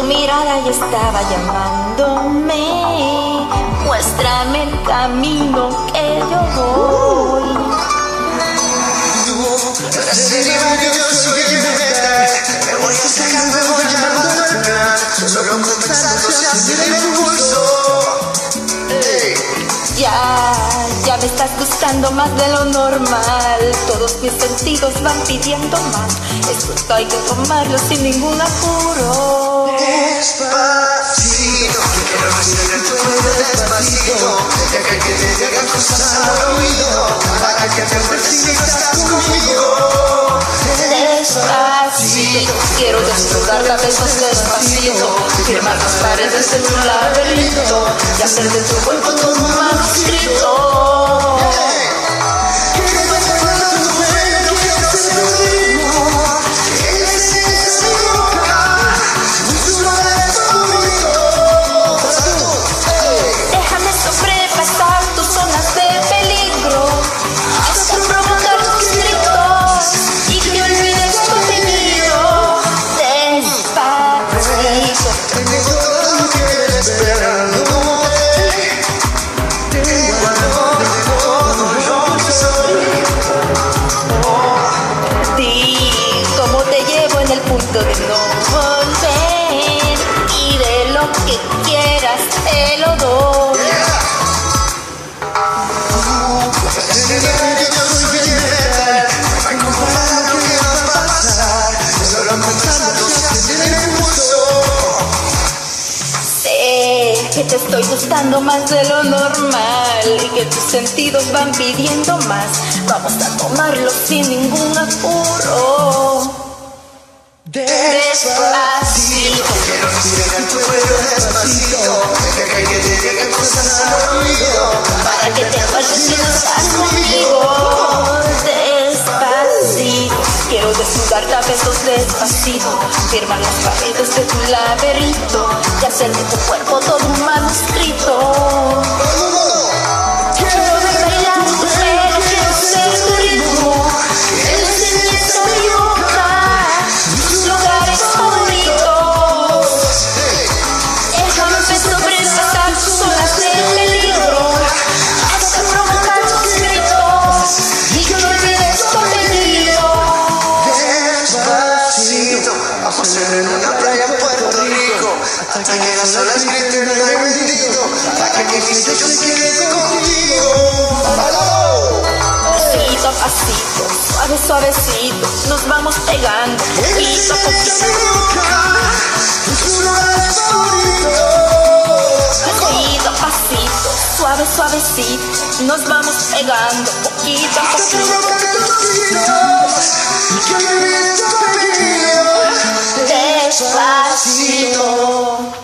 Tu mirada ya estaba llamándome. Muéstrame el camino que yo voy. Yo soy inmortal. Me voy acercando, me voy llamando al plan. Solo pensando se hace el impulso. Ya me estás gustando más de lo normal. Todos mis sentidos van pidiendo más. Esto hay que tomarlo sin ningún apuro. Despacito, quiero respirar tu cuello despacito. Deja que te lleguen cosas al oído, para que te acuerdes si no estás conmigo. Despacito, quiero desnudarte a besos despacito. Firmar las paredes de tu laberinto y hacer de tu cuerpo todo un manuscrito. El punto de no volver y de lo que quieras te lo doy. Yo soy inmortal. No hay comparar lo que va a pasar. Solo pensando se hace el impulso. Sé que te estoy gustando más de lo normal y que tus sentidos van pidiendo más. Vamos a tomarlo sin ningún apuro. Despacito, quiero respirar tu cuello despacito. Deja que te lleguen cosas al oído, para que te acuerdes si no estás conmigo. Despacito, quiero desnudarte a besos despacito. Firmar las paredes de tu laberinto y hacer de tu cuerpo todo un manuscrito. Quiero bailar tu pelo, quiero ser tu ritmo. Quiero enseñar tu yoga. Lugares favoritos. Déjame sobrepasar tus olas de peligro, hasta provocar tus gritos y que olvides tu apellido. Despacito, vamos a ir en una playa en Puerto Rico, hasta que las olas griten ay bendito, para que mi yo se quede contigo. Pasito a pasito, suave suavecito, nos vamos pegando poquito a poquito. Pasito a pasito, suave suavecito, nos vamos pegando poquito a poquito. Despacito.